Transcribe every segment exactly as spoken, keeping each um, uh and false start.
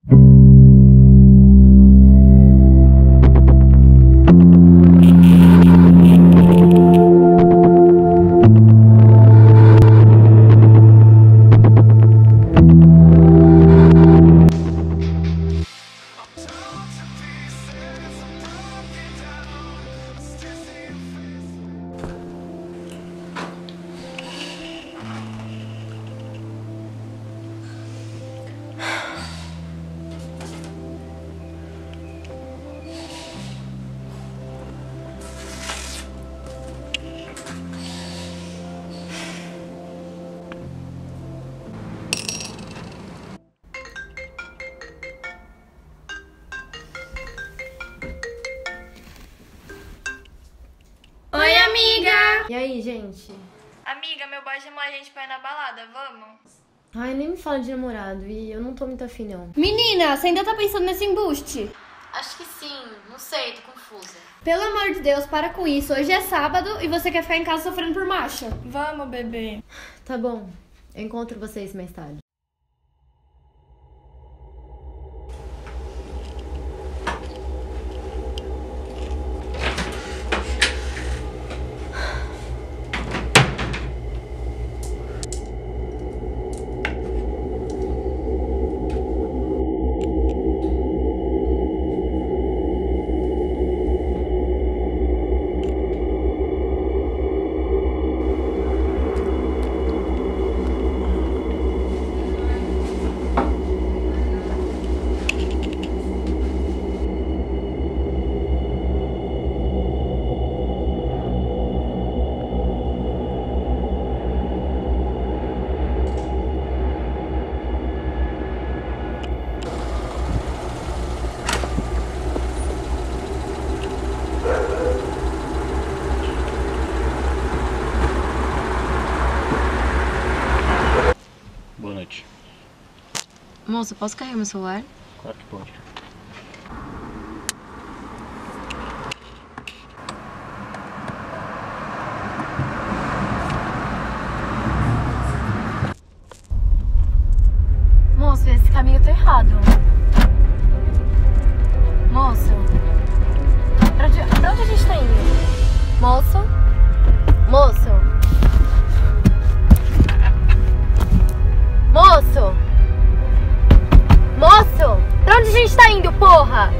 Oi, amiga! E aí, gente? Amiga, meu boy chamou a gente pra ir na balada, vamos? Ai, nem me fala de namorado e eu não tô muito afim, não. Menina, você ainda tá pensando nesse embuste? Acho que sim, não sei, tô confusa. Pelo amor de Deus, para com isso. Hoje é sábado e você quer ficar em casa sofrendo por macho. Vamos, bebê. Tá bom, eu encontro vocês mais tarde. Boa noite. Moça, posso carregar meu celular? Claro que pode. Moço, esse caminho eu tô errado. Moço, pra onde, pra onde a gente tá indo? Moço? Moço? Moço! Moço! Pra onde a gente tá indo, porra?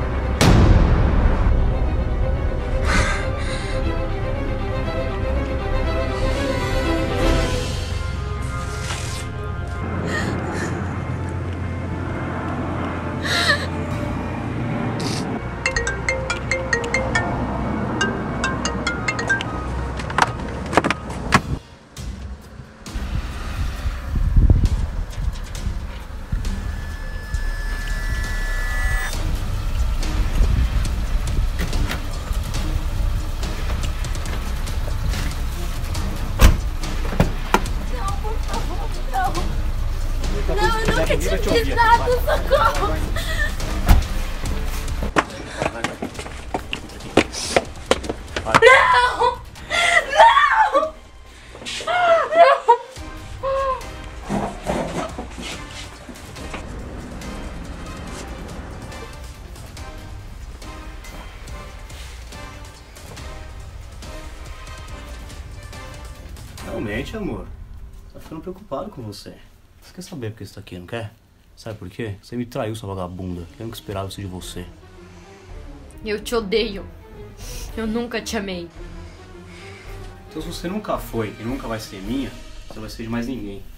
Não, eu nunca tinha te dado socorro! Não! Não! Não! Realmente, amor. Tá ficando preocupado com você. Você quer saber por que você tá aqui, não quer? Sabe por quê? Você me traiu, sua vagabunda. Eu nunca esperava isso de você. Eu te odeio. Eu nunca te amei. Então se você nunca foi e nunca vai ser minha, você vai ser de mais ninguém.